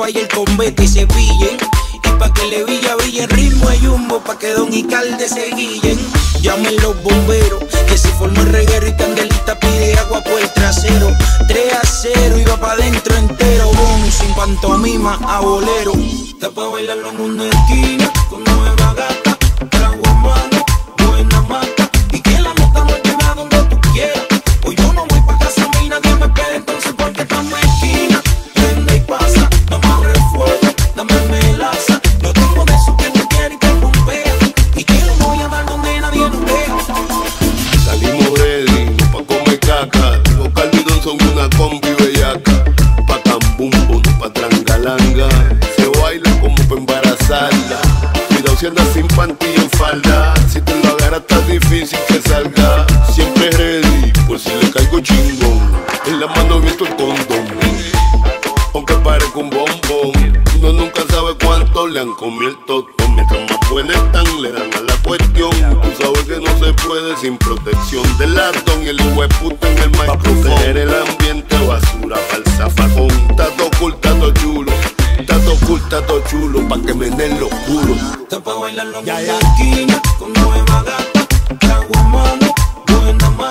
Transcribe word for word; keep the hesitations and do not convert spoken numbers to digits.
y el convete y se pillen. Y pa' que le villa brille el ritmo de Jumbo, pa' que Don Icalde se guillen. Llamen los bomberos, que se formó el reguero y Candelita pide agua por el trasero. tres a cero y va pa' dentro entero, boom, sin pantomima a bolero. Está pa' bailarlo en una esquina, con nueva gata, trago a mano, buena mata. Y que la nota no llega donde tú quieras. Hoy yo no voy pa' casa, a mí nadie me espera, entonces porque estamos en esquina. Prende y pasa, dame refuego, dame melaza. No tengo de eso que me quiere y te rompea. Y que lo voy a dar donde nadie nos vea. Salimos ready, no pa' comer caca. Digo Calvidón son una combi bellaca. Pa' cambum bum, pa' trangalanga. Se baila como pa' embarazarla. Cuidado si andas sin panty en falda. Si te lo agarras está difícil que salga. Siempre ready, pues si le caigo chingón. En la mano visto el condón. Aunque parezca un bombón, uno nunca sabe cuánto le han comido el totón. Mientras más buenas están, le dan a la cuestión. Tú sabes que no se puede sin protección del latón. Y el hueputa en el micrófono. Pa' proteger el ambiente, basura pa'l zafacón. Tato cool, tato chulo, tato cool, tato chulo, pa' que me den los culos. Está pa' bailarlo en la esquina, con nueva gata, trago a mano, buena mano.